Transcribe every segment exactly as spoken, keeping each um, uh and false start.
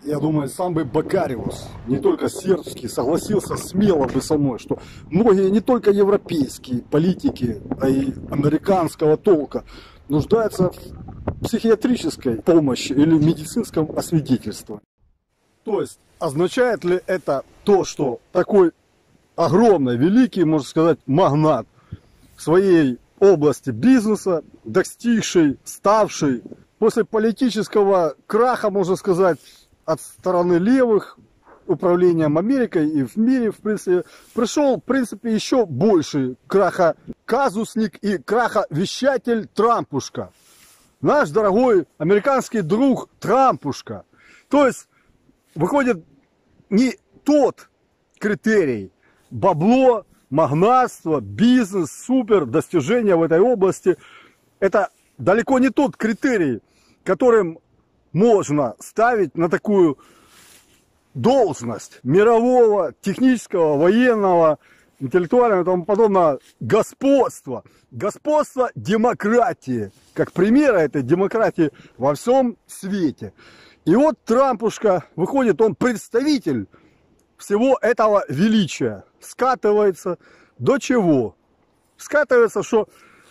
я думаю, сам бы Бокариус, не только сербский, согласился смело бы со мной, что многие не только европейские политики, а и американского толка нуждаются в психиатрической помощи или медицинском освидетельствовании. То есть, означает ли это то, что такой огромный, великий, можно сказать, магнат своей области бизнеса, достигший, ставший после политического краха, можно сказать, от стороны левых, управлением Америкой и в мире, в принципе, пришел, в принципе, еще больше краха-казусник и краха-вещатель Трампушка. Наш дорогой американский друг Трампушка. То есть, выходит, не тот критерий: бабло, магнатство, бизнес, супер, достижения в этой области. Это далеко не тот критерий, которым можно ставить на такую должность мирового, технического, военного, интеллектуального и тому подобное господства. Господство демократии. Как примера этой демократии во всем свете. И вот Трампушка, выходит, он представитель всего этого величия. Скатывается до чего? Скатывается, что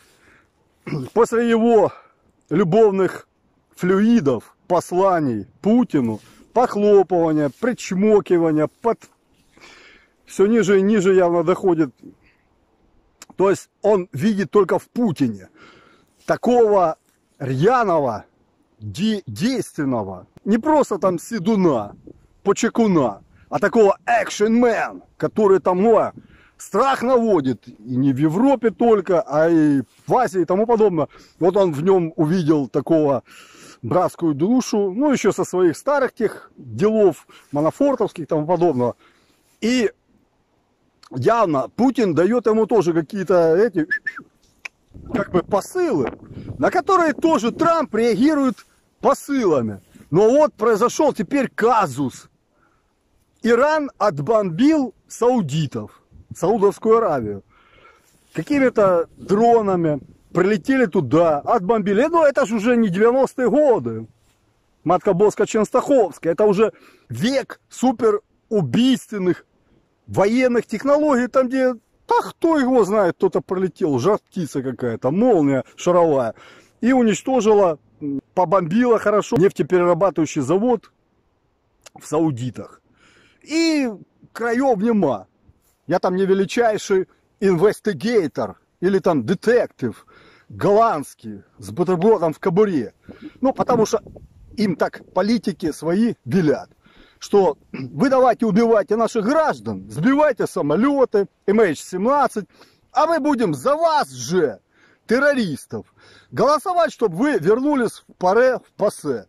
после его любовных флюидов, посланий Путину, похлопывания, причмокивания, под... все ниже и ниже явно доходит. То есть он видит только в Путине такого рьяного, де действенного, не просто там седуна, почекуна, а такого экшн-мен, который там, ну, страх наводит, и не в Европе только, а и в Азии и тому подобное. Вот он в нем увидел такого братскую душу, ну, еще со своих старых тех делов, манафортовских и тому подобного. И явно Путин дает ему тоже какие-то эти, как бы, посылы, на которые тоже Трамп реагирует посылами. Но вот произошел теперь казус. Иран отбомбил саудитов, Саудовскую Аравию, какими-то дронами. Прилетели туда, отбомбили. Но это же уже не девяностые годы. Матка Боска Ченстаховская. Это уже век суперубийственных военных технологий. Там, где, да кто его знает, кто-то пролетел. Жар-птица какая-то, молния шаровая. И уничтожила, побомбила хорошо нефтеперерабатывающий завод в Саудитах. И краев нема. Я там не величайший инвестигейтор или там детектив голландский с бутербродом в кобуре. Ну, потому что им так политики свои велят, что вы давайте убивайте наших граждан, сбивайте самолеты эм эйч семнадцать, а мы будем за вас же, террористов, голосовать, чтобы вы вернулись в паре, в пассе.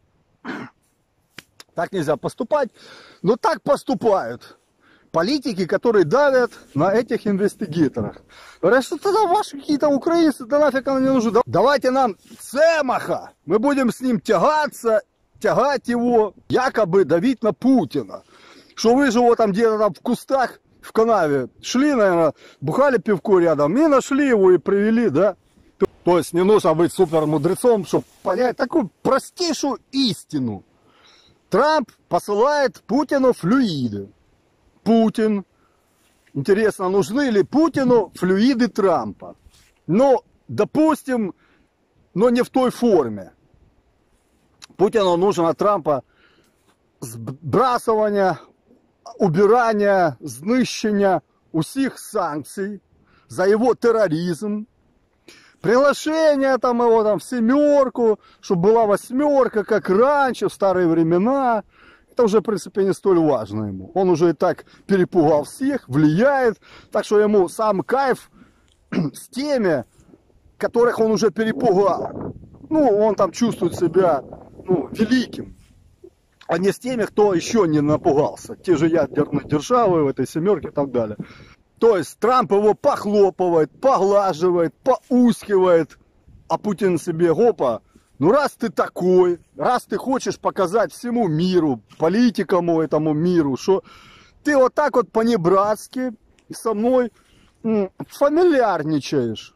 Так нельзя поступать, но так поступают политики, которые давят на этих инвестигаторах. Говорят, что тогда ваши какие-то украинцы, да нафиг нам не нужны. Давайте нам Цемаха, мы будем с ним тягаться, тягать его, якобы давить на Путина. Что вы же его там где-то там в кустах, в канаве шли, наверное, бухали пивко рядом и нашли его и привели, да. То есть не нужно быть супер мудрецом, чтобы понять такую простейшую истину. Трамп посылает Путину флюиды. Путин. Интересно, нужны ли Путину флюиды Трампа? Но, допустим, но не в той форме. Путину нужно от Трампа сбрасывание, убирание, знищення усіх санкций за его терроризм. Приглашение там его там в семерку, чтобы была восьмерка, как раньше, в старые времена. Это уже, в принципе, не столь важно ему. Он уже и так перепугал всех, влияет. Так что ему сам кайф с теми, которых он уже перепугал. Ну, он там чувствует себя, ну, великим. А не с теми, кто еще не напугался. Те же ядерные державы в этой семерке и так далее. То есть Трамп его похлопывает, поглаживает, поускивает. А Путин себе, опа, ну раз ты такой, раз ты хочешь показать всему миру, политикам этому миру, что ты вот так вот по-небратски со мной м, фамильярничаешь,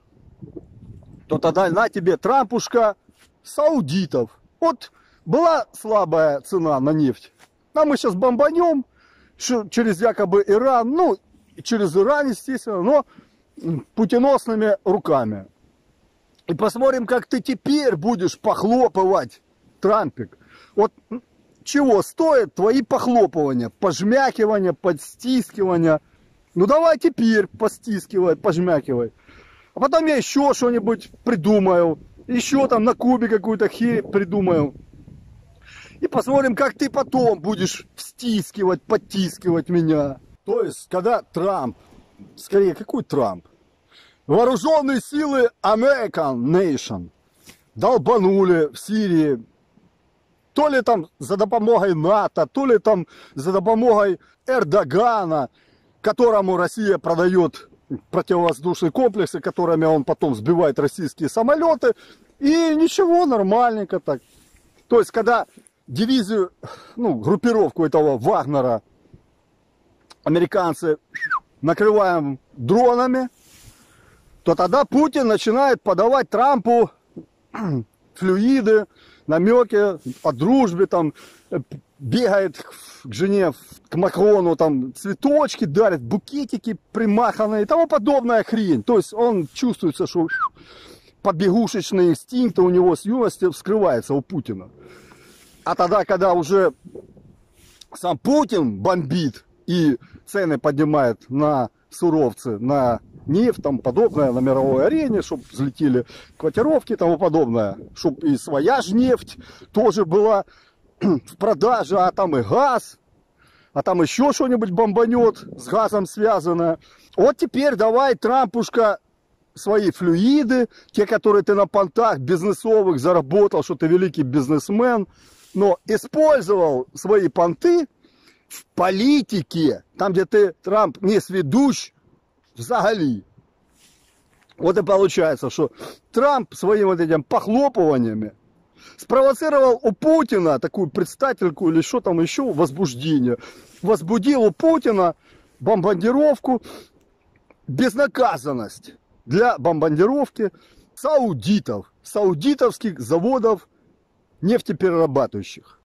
то тогда на тебе Трампушка саудитов. Вот была слабая цена на нефть А мы сейчас бомбанем через якобы Иран, ну, через Иран, естественно, но путиносными руками. И посмотрим, как ты теперь будешь похлопывать, Трампик. Вот чего стоят твои похлопывания, пожмякивания, подстискивания. Ну давай теперь постискивай, пожмякивай. А потом я еще что-нибудь придумаю. Еще там на Кубе какую-то херь придумаю. И посмотрим, как ты потом будешь стискивать, подтискивать меня. То есть, когда Трамп, скорее, какой Трамп? Вооруженные силы American Nation долбанули в Сирии. То ли там за допомогой НАТО, то ли там за допомогой Эрдогана, которому Россия продает противовоздушные комплексы, которыми он потом сбивает российские самолеты. И ничего, нормальненько так. То есть, когда дивизию, ну, группировку этого Вагнера американцы накрываем дронами, то тогда Путин начинает подавать Трампу флюиды, намеки о дружбе, там, бегает к жене, к Макрону, там, цветочки дарит, букетики примаханные и тому подобная хрень. То есть он чувствуется, что побегушечные инстинкты у него с юности вскрываются у Путина. А тогда, когда уже сам Путин бомбит и цены поднимает на суровцы, на нефть, там подобное, на мировой арене, чтобы взлетели котировки и тому подобное, чтобы и своя же нефть тоже была в продаже, а там и газ, а там еще что-нибудь бомбанет с газом связанное. Вот теперь давай, Трампушка, свои флюиды, те, которые ты на понтах бизнесовых заработал, что ты великий бизнесмен, но использовал свои понты в политике, там, где ты, Трамп, не сведущ взагалі. Вот и получается, что Трамп своими вот этими похлопываниями спровоцировал у Путина такую предстательку или что там еще, возбуждение. Возбудил у Путина бомбардировку, безнаказанность для бомбардировки саудитов, саудитовских заводов нефтеперерабатывающих.